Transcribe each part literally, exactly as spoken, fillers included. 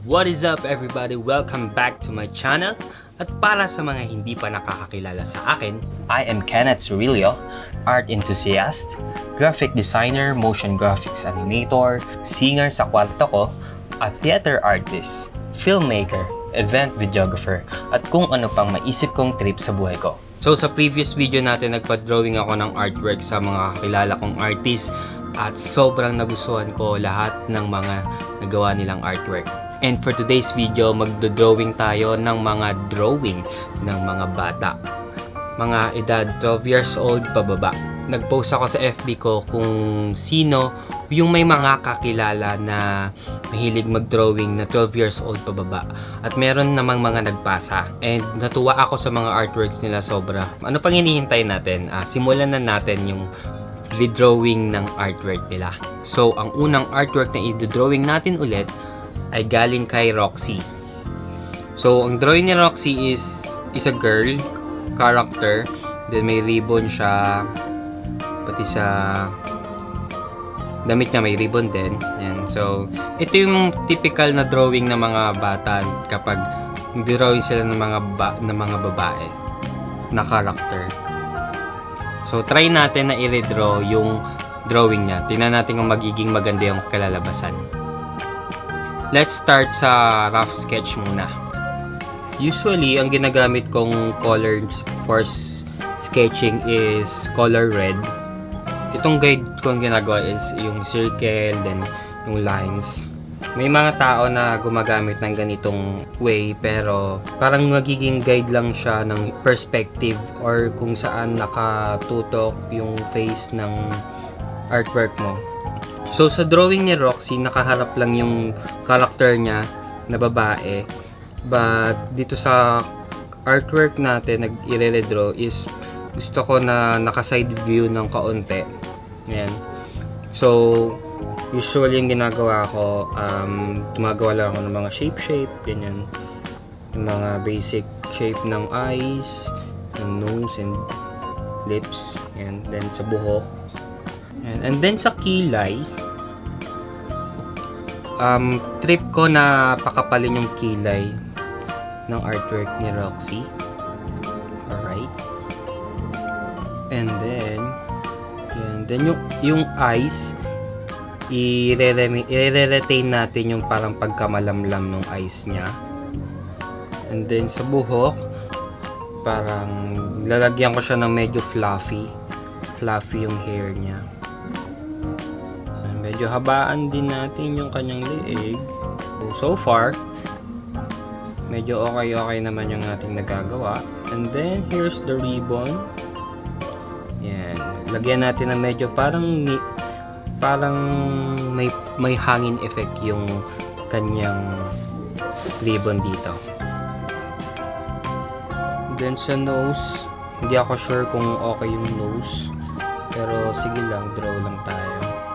What is up everybody? Welcome back to my channel. At para sa mga hindi pa nakakakilala sa akin, I am Kenneth Surilio, art enthusiast, graphic designer, motion graphics animator, singer sa kwarto ko, a theater artist, filmmaker, event videographer, at kung ano pang maisip kong trip sa buhay ko. So sa previous video natin, nagpa-drawing ako ng artwork sa mga kakilala kong artist at sobrang nagustuhan ko lahat ng mga nagawa nilang artwork. And for today's video, magdo-drawing tayo ng mga drawing ng mga bata. Mga edad twelve years old pababa. Nag-post ako sa F B ko kung sino yung may mga kakilala na mahilig mag-drawing na twelve years old pababa. At meron namang mga nagpasa. And natuwa ako sa mga artworks nila sobra. Ano pang hinihintay natin? Uh, simulan na natin yung redrawing ng artwork nila. So, ang unang artwork na i-drawing natin ulit ay galing kay Roxy. So, ang drawing ni Roxy is is a girl character. Then may ribbon siya. Pati sa damit niya may ribbon din. Yan. So, ito yung typical na drawing ng mga bata kapag drawing sila ng mga ba ng mga babae na character. So, try natin na i-redraw yung drawing niya. Tingnan natin kung magiging maganda yung kalalabasan. Let's start sa rough sketch muna. Usually, ang ginagamit kong color for sketching is color red. Itong guide ko ang ginagawa is yung circle, then yung lines. May mga tao na gumagamit ng ganitong way, pero parang magiging guide lang siya ng perspective or kung saan nakatutok yung face ng artwork mo. So, sa drawing ni Roxy, nakaharap lang yung character niya na babae. But, dito sa artwork natin, nag-i-redraw is gusto ko na naka-side view ng kaunti. Ayan. So, usually yung ginagawa ko, um, tumagawa lang ako ng mga shape-shape, ganyan. Yung mga basic shape ng eyes, and nose, and lips. Ayan. Then, sa buhok. Ayan. And then, sa kilay, Um, trip ko na pakapalin yung kilay ng artwork ni Roxy. Alright. And then, yan. Then yung, yung eyes, i-re-retain natin yung parang pagkamalamlam ng eyes niya. And then sa buhok, parang lalagyan ko siya ng medyo fluffy. Fluffy yung hair niya. Medyo habaan din natin yung kanyang leeg. So far, medyo okay-okay naman yung ating nagagawa. And then, here's the ribbon. Yan. Lagyan natin ng medyo parang parang may, may hangin effect yung kanyang ribbon dito. Then, sa nose, hindi ako sure kung okay yung nose. Pero, sige lang, draw lang tayo.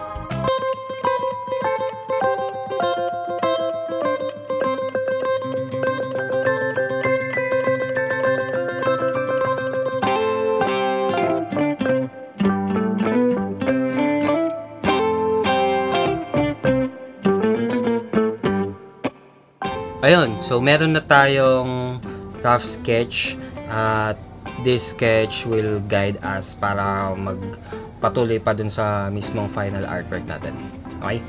Ayun, so meron na tayong rough sketch at this sketch will guide us para magpatuloy pa dun sa mismong final artwork natin. Okay?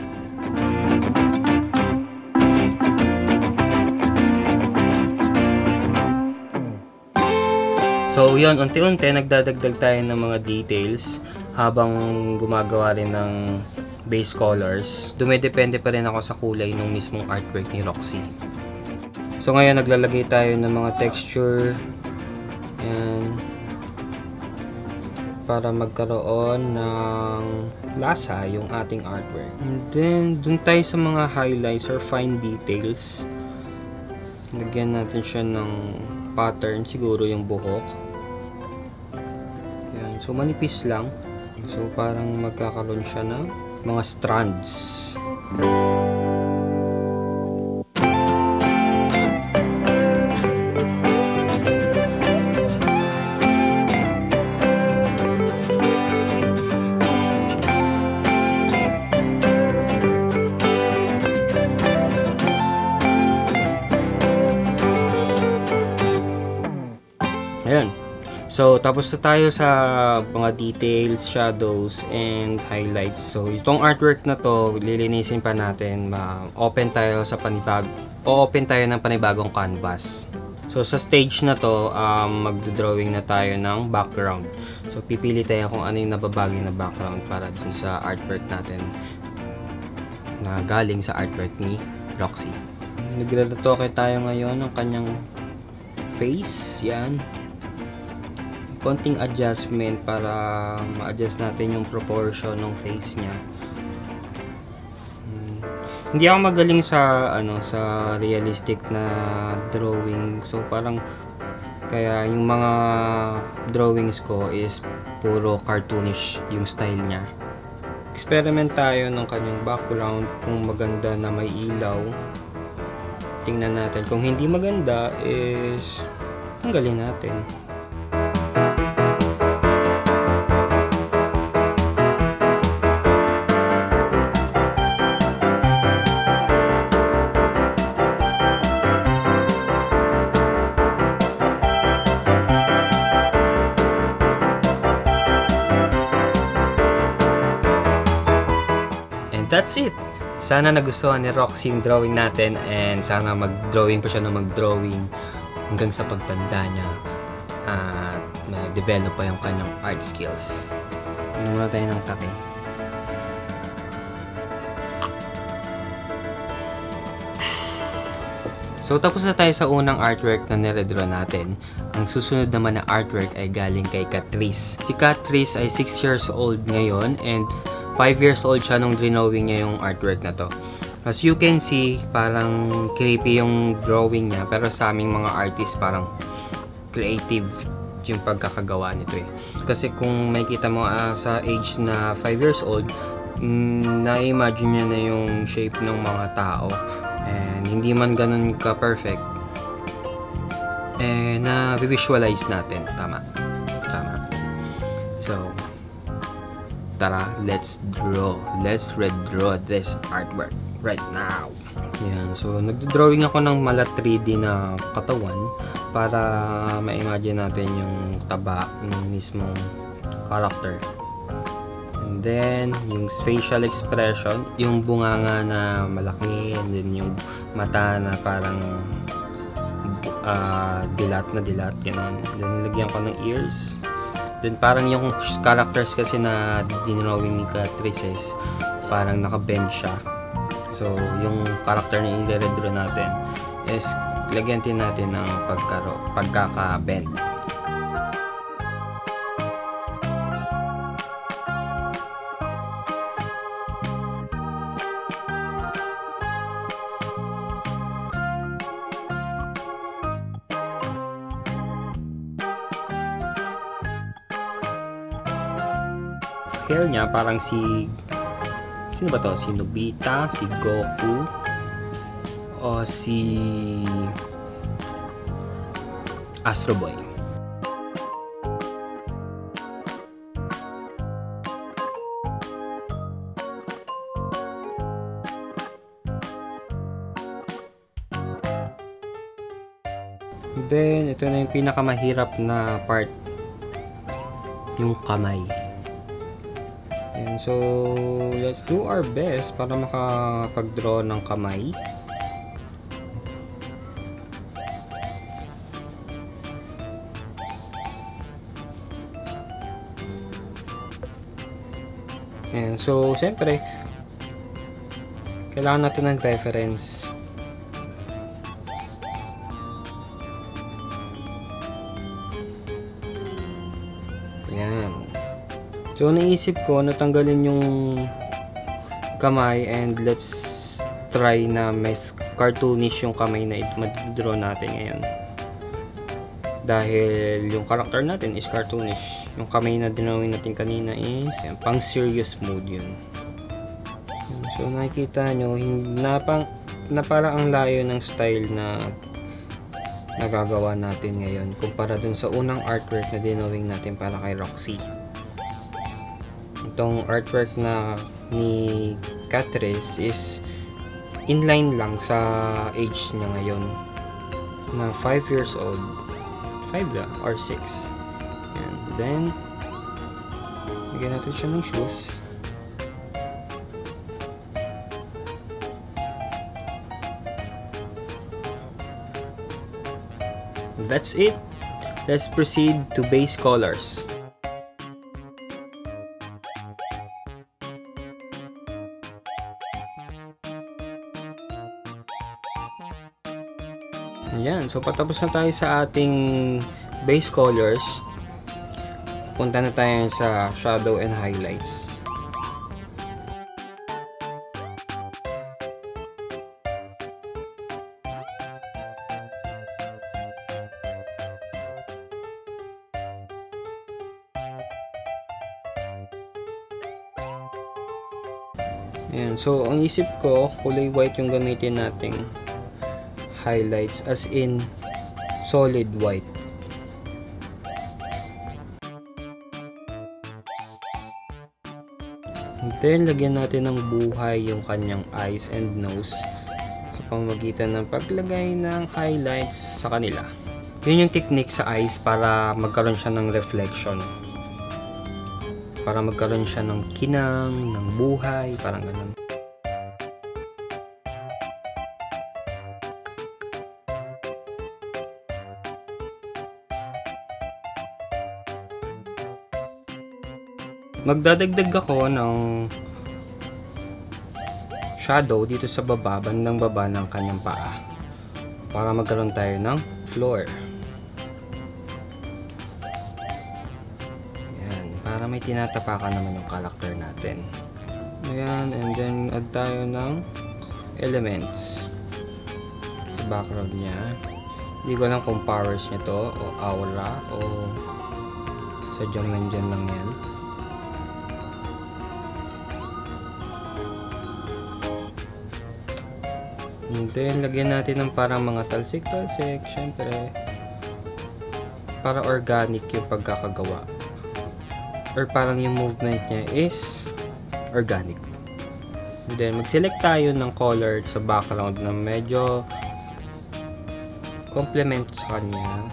So yun, unti-unti nagdadagdag tayo ng mga details habang gumagawa rin ng base colors. Dumedepende pa rin ako sa kulay ng mismong artwork ni Roxy. So ngayon naglalagay tayo ng mga texture. Ayan. Para magkaroon ng lasa yung ating artwork. And then, dun tayo sa mga highlights or fine details. Lagyan natin siya ng pattern. Siguro yung buhok. Ayan. So manipis lang. So parang magkakaroon siya ng mga strands. So, tapos na tayo sa mga details, shadows, and highlights. So, itong artwork na to, lilinisin pa natin. Ma-open tayo sa panibag o-open tayo ng panibagong canvas. So, sa stage na to, um, mag-drawing na tayo ng background. So, pipili tayo kung ano yung nababagay na background para dun sa artwork natin na galing sa artwork ni Roxy. Nagre-retoke tayo ngayon ng kanyang face. Yan. Konting adjustment para ma-adjust natin yung proportion ng face niya. Hmm. Hindi ako magaling sa ano sa realistic na drawing. So parang kaya yung mga drawings ko is puro cartoonish yung style niya. Experiment tayo ng kanyang background kung maganda na may ilaw. Tingnan natin. Kung hindi maganda is tanggalin natin. That's it. Sana nagustuhan ni Roxy yung drawing natin and sana mag-drawing pa siya na mag-drawing hanggang sa pagtanda niya at ma-develop pa yung kanyang art skills. Ano muna tayo ng kape. So tapos na tayo sa unang artwork na niredraw natin. Ang susunod naman na artwork ay galing kay Catrice. Si Catrice ay six years old ngayon and five years old siya nung drawing niya yung artwork na to. As you can see, parang creepy yung drawing niya. Pero sa aming mga artist, parang creative yung pagkakagawa nito eh. Kasi kung makikita mo uh, sa age na five years old, mm, na-imagine niya na yung shape ng mga tao. And hindi man ganun ka-perfect. Eh, na-visualize natin. Tama. Tama. So, tara, let's draw. Let's redraw this artwork right now. Yan. So, nagdodrawing ako ng mala three D na katawan para ma-imagine natin yung taba ng mismong character. And then, yung facial expression, yung bunganga na malaki, and then yung mata na parang uh, dilat na dilat, gano'n. Then, lagyan ko ng ears. Then parang yung characters kasi na dinrawing ni Catrice is parang naka-bend siya. So yung character na i-redraw natin is lagyan din natin ng pagkaka-bend. Hair niya parang si sino ba to? Si Nobita, si Goku o si Astro Boy. Then ito na yung pinakamahirap na part, yung kamay. And so, let's do our best para makapag-draw ng kamay. And so, siyempre, kailangan natin ng reference. Ayan. So, naisip ko natanggalin yung kamay and let's try na mas cartoonish yung kamay na mag-draw natin ngayon. Dahil yung character natin is cartoonish. Yung kamay na dinawin natin kanina is yan, pang serious mode yun. So, nakikita nyo, na, pang, na parang ang layo ng style na nagagawa natin ngayon kumpara dun sa unang artwork na dinawing natin para kay Roxy. Itong artwork na ni Catrice is inline lang sa age niya ngayon na five years old, five or six. And then, lagyan natin siya ng shoes. That's it. Let's proceed to base colors. Ayan, so patapos na tayo sa ating base colors. Punta na tayo sa shadow and highlights. Ayan, so ang isip ko, kulay white yung gamitin nating highlights, as in solid white. And then, lagyan natin ng buhay yung kanyang eyes and nose sa pamamagitan ng paglagay ng highlights sa kanila. Yun yung technique sa eyes para magkaroon siya ng reflection. Para magkaroon siya ng kinang, ng buhay, parang ganun. Magdadagdag ako ng shadow dito sa baba, bandang baba ng kanyang paa. Para magkaroon tayo ng floor. Para may tinatapakan naman yung character natin. Ayan, and then add tayo ng elements sa background niya. Hindi ko alam kung powers niya to, o aura, o sadyang nandyan lang yan. And then, lagyan natin ng parang mga talsik-talsik, syempre. Para organic yung pagkakagawa. Or parang yung movement niya is organic. And then, mag-select tayo ng color sa background na medyo complement sa kanya.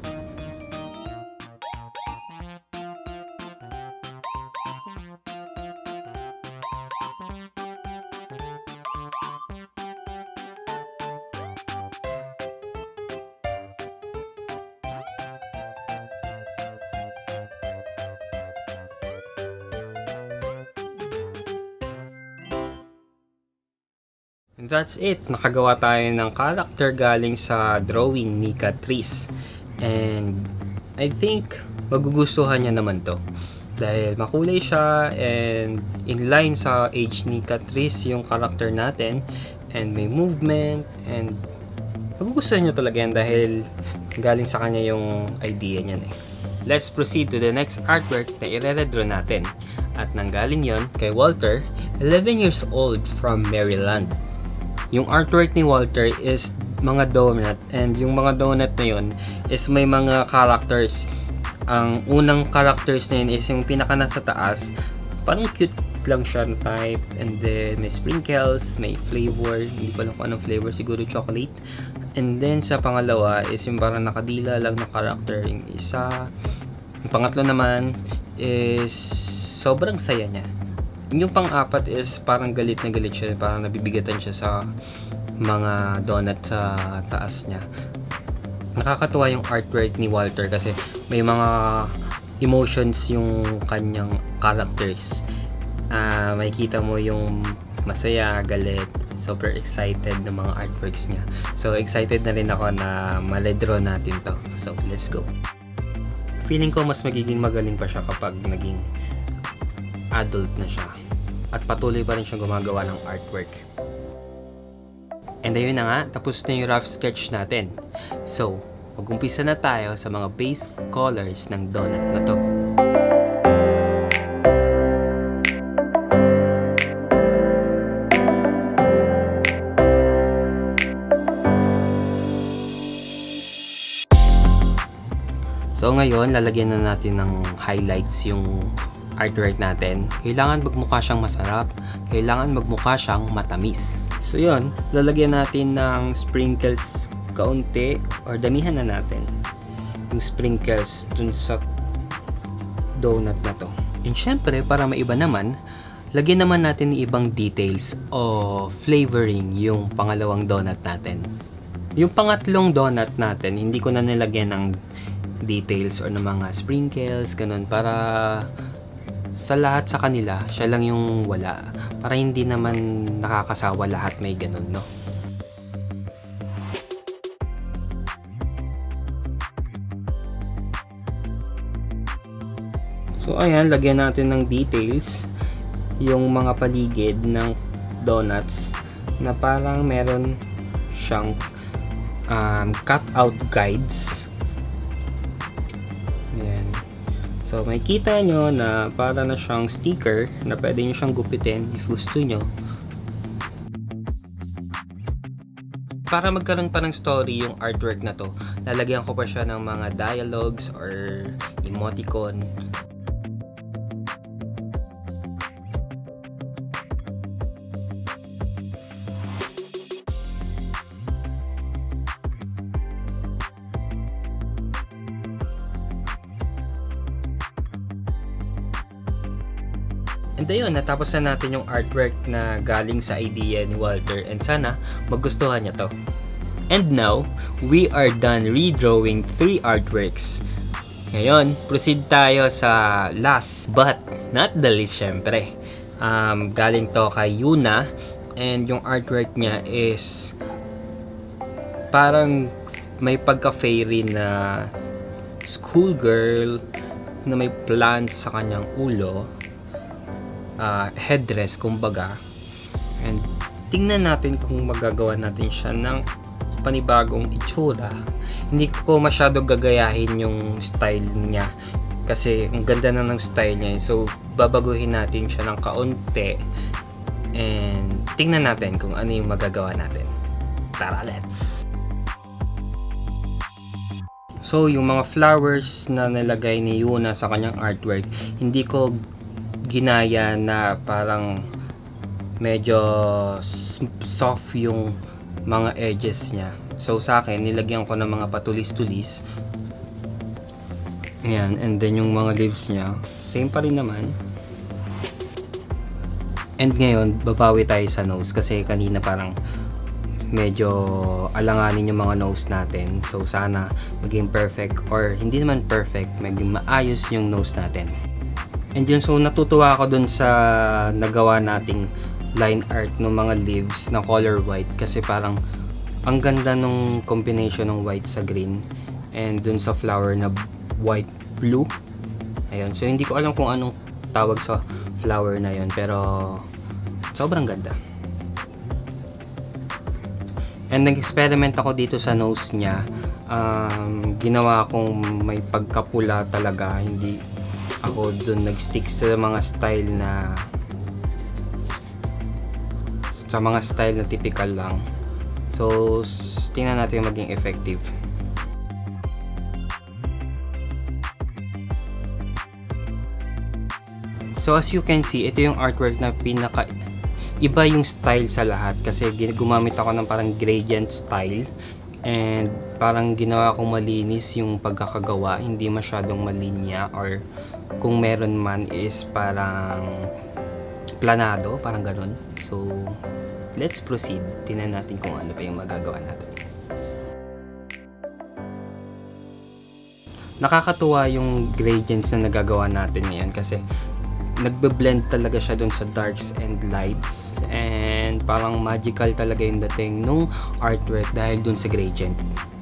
And that's it. Nakagawa tayo ng character galing sa drawing ni Catrice. And I think magugustuhan niya naman to. Dahil makulay siya and in line sa age ni Catrice yung character natin. And may movement and magugustuhan niya talaga yan dahil galing sa kanya yung idea niyan eh. Let's proceed to the next artwork na i-redraw natin. At nanggaling yon kay Walter, eleven years old from Maryland. Yung artwork ni Walter is mga donut, and yung mga donut na yun is may mga characters. Ang unang characters na yun is yung pinaka nasa taas, parang cute lang siya na type, and then may sprinkles, may flavor, hindi ko alam kung anong flavor, siguro chocolate. And then sa pangalawa is yung parang nakadila lang na character, yung isa. Yung pangatlo naman is sobrang saya niya. Yung pang-apat is parang galit na galit siya, parang nabibigatan siya sa mga donut sa taas niya. Nakakatuwa yung artwork ni Walter kasi may mga emotions yung kanyang characters. Uh, makikita mo yung masaya, galit, super excited ng mga artworks niya. So excited na rin ako na ma-redraw natin to. So let's go. Feeling ko mas magiging magaling pa siya kapag naging adult na siya. At patuloy pa rin siyang gumagawa ng artwork. And ayun na nga, tapos na yung rough sketch natin. So, mag-umpisa na tayo sa mga base colors ng donut na to. So ngayon, lalagyan na natin ng highlights yung artwork natin. Kailangan magmukha siyang masarap, kailangan magmukha siyang matamis. So yun, lalagyan natin ng sprinkles kaunti or damihan na natin yung sprinkles dun sa donut na to. And syempre, para maiba naman, lagyan naman natin ng ibang details o flavoring yung pangalawang donut natin. Yung pangatlong donut natin, hindi ko na nilagyan ng details or ng mga sprinkles, ganun, para sa lahat sa kanila, siya lang yung wala. Para hindi naman nakakasawa lahat may ganun, no? So, ayan, lagyan natin ng details yung mga paligid ng donuts na parang meron siyang um, cut-out guides. Ayan. So, makikita nyo na para na siyang sticker na pwede nyo siyang gupitin if gusto nyo. Para magkaroon pa ng story yung artwork na to, lalagyan ko pa siya ng mga dialogues or emoticon. And ayun, natapos na natin yung artwork na galing sa idea ni Walter and sana magustuhan niya to. And now, we are done redrawing three artworks. Ngayon, proceed tayo sa last but not the least syempre. Um, galing to kay Yuna and yung artwork niya is parang may pagka-fairy na schoolgirl na may plants sa kanyang ulo. Uh, headdress kumbaga, and tingnan natin kung magagawa natin siya ng panibagong itsura. Hindi ko masyado gagayahin yung style niya kasi ang ganda na ng style niya, so babaguhin natin siya ng kaunti and tingnan natin kung ano yung magagawa natin. Tara, let's! So yung mga flowers na nilagay ni Yuna sa kanyang artwork, hindi ko ginaya na parang medyo soft yung mga edges niya. So sa akin, nilagyan ko ng mga patulis-tulis. Ayan, and then yung mga leaves niya, same pa rin naman. And ngayon, babawi tayo sa nose kasi kanina parang medyo alanganin yung mga nose natin. So sana maging perfect, or hindi naman perfect, maging maayos yung nose natin. And yun, so natutuwa ako dun sa nagawa nating line art ng mga leaves na color white kasi parang ang ganda nung combination ng white sa green and dun sa flower na white blue. Ayun, so hindi ko alam kung anong tawag sa flower na yun, pero sobrang ganda. And nag-experiment ako dito sa nose niya. Um, ginawa kong may pagkapula talaga, hindi ako dun nag-stick sa mga style na sa mga style na typical lang. So tingnan natin maging effective. So as you can see, ito yung artwork na pinaka iba yung style sa lahat kasi gumamit ako ng parang gradient style. And parang ginawa kong malinis yung pagkakagawa, hindi masyadong malinya, or kung meron man is parang planado, parang ganun. So, let's proceed. Tingnan natin kung ano pa yung magagawa natin. Nakakatuwa yung gradients na nagagawa natin ngayon kasi nagbe-blend talaga siya dun sa darks and lights, and parang magical talaga yung dating nung artwork dahil dun sa gradient.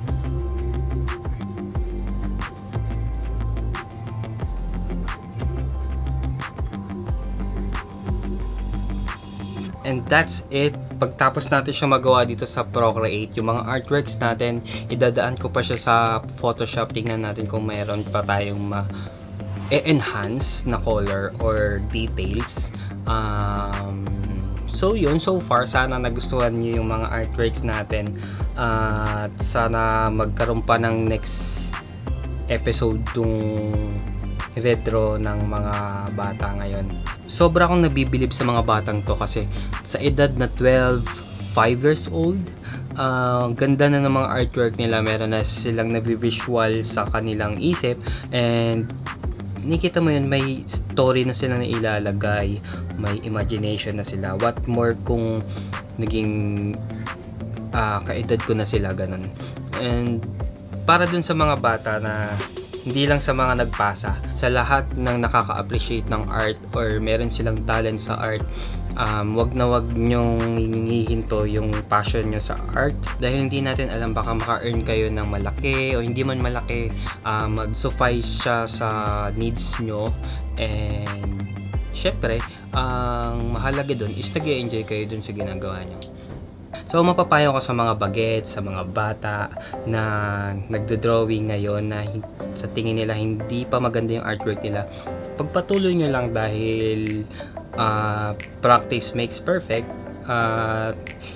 And that's it. Pagtapos natin siya magawa dito sa Procreate, yung mga artworks natin, idadaan ko pa siya sa Photoshop. Tingnan natin kung mayroon pa tayong ma e-enhance na color or details. Um, so yun, so far sana nagustuhan niyo yung mga artworks natin, at uh, sana magkaroon pa ng next episode tong Redraw ng mga bata ngayon. Sobra akong nabibilib sa mga batang to kasi sa edad na twelve, five years old, uh, ganda na ng mga artwork nila. Meron na silang nabivisual sa kanilang isip, and nakikita mo yun, may story na sila na ilalagay, may imagination na sila. What more kung naging uh, kaedad ko na sila, ganun. And para dun sa mga bata na hindi lang sa mga nagpasa, sa lahat ng nakaka-appreciate ng art or meron silang talent sa art, um, wag na wag nyong hihinto yung passion nyo sa art, dahil hindi natin alam, baka maka-earn kayo ng malaki o hindi man malaki, uh, mag-suffice siya sa needs nyo. And syempre, ang mahalaga dun is nag-e-enjoy kayo dun sa ginagawa nyo. So, mapapayo ko sa mga bagets, sa mga bata na nagdo-drawing ngayon na sa tingin nila hindi pa maganda yung artwork nila. Pagpatuloy nyo lang dahil uh, practice makes perfect. Uh,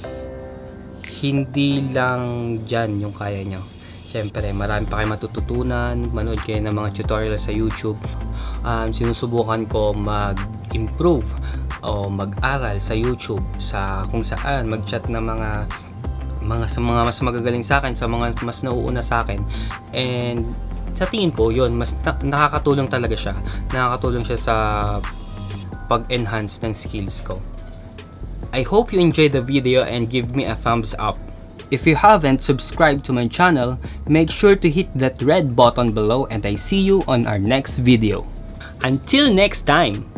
hindi lang dyan yung kaya nyo. Siyempre, marami pa kayo matututunan. Manood kayo ng mga tutorial sa YouTube. Um, sinusubukan ko mag-improve o mag-aral sa YouTube, sa kung saan mag-chat ng mga mga sa mga mas magagaling sa akin, sa mga mas nauuna sa akin. And sa tingin ko, yun, mas na nakakatulong talaga siya. Nakakatulong siya sa pag-enhance ng skills ko. I hope you enjoyed the video and give me a thumbs up. If you haven't subscribed to my channel, make sure to hit that red button below, and I see you on our next video. Until next time!